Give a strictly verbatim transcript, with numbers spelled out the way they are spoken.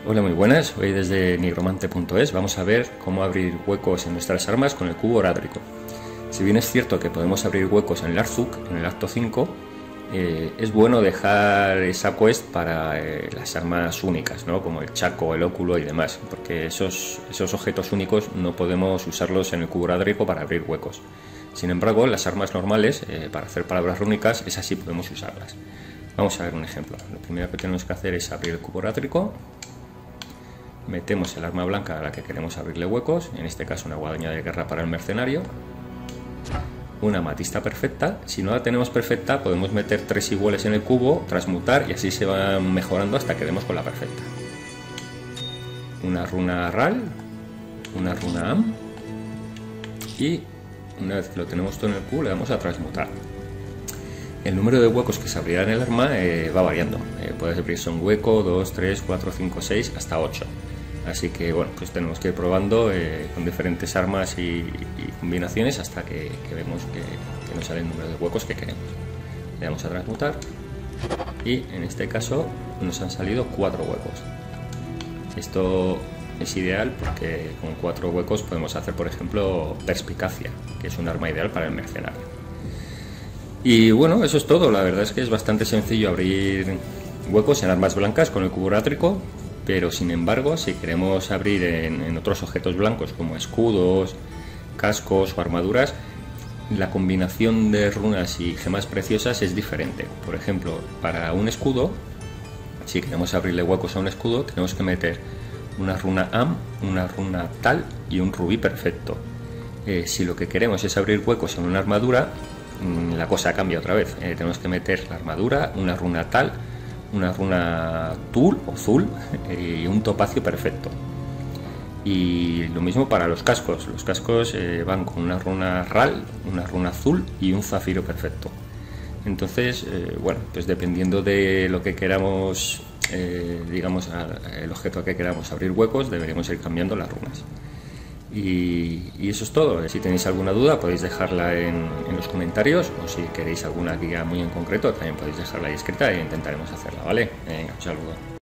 Hola, muy buenas. Hoy desde nigromante punto es vamos a ver cómo abrir huecos en nuestras armas con el cubo orádrico. Si bien es cierto que podemos abrir huecos en el Arzuk, en el acto cinco, eh, es bueno dejar esa quest para eh, las armas únicas, ¿no? Como el chaco, el óculo y demás, porque esos, esos objetos únicos no podemos usarlos en el cubo orádrico para abrir huecos. Sin embargo, las armas normales, eh, para hacer palabras rúnicas, esas sí podemos usarlas. Vamos a ver un ejemplo. Lo primero que tenemos que hacer es abrir el cubo orádrico. Metemos el arma blanca a la que queremos abrirle huecos, en este caso una guadaña de guerra para el mercenario, una amatista perfecta. Si no la tenemos perfecta, podemos meter tres iguales en el cubo, transmutar y así se van mejorando hasta que demos con la perfecta. Una runa Ral, una runa Am, y una vez que lo tenemos todo en el cubo le damos a transmutar. El número de huecos que se abrirá en el arma eh, va variando, eh, puede abrirse un hueco, dos, tres, cuatro, cinco, seis, hasta ocho. Así que bueno, pues tenemos que ir probando eh, con diferentes armas y, y combinaciones hasta que, que vemos que, que nos sale el número de huecos que queremos. Le damos a transmutar y en este caso nos han salido cuatro huecos. Esto es ideal porque con cuatro huecos podemos hacer, por ejemplo, perspicacia, que es un arma ideal para el mercenario. Y bueno, eso es todo. La verdad es que es bastante sencillo abrir huecos en armas blancas con el cubo orádrico. Pero sin embargo, si queremos abrir en, en otros objetos blancos como escudos, cascos o armaduras, la combinación de runas y gemas preciosas es diferente. Por ejemplo, para un escudo, si queremos abrirle huecos a un escudo, tenemos que meter una runa Am, una runa Tal y un rubí perfecto. Eh, si lo que queremos es abrir huecos en una armadura, la cosa cambia otra vez. Eh, tenemos que meter la armadura, una runa Tal, una runa Tul o Zul y un topacio perfecto. Y lo mismo para los cascos. Los cascos eh, van con una runa Ral, una runa Azul y un zafiro perfecto. Entonces, eh, bueno, pues dependiendo de lo que queramos, eh, digamos, el objeto a que queramos abrir huecos, deberíamos ir cambiando las runas. Y, y eso es todo. Si tenéis alguna duda podéis dejarla en, en los comentarios, o si queréis alguna guía muy en concreto también podéis dejarla ahí escrita e intentaremos hacerla, ¿vale? Venga, un saludo.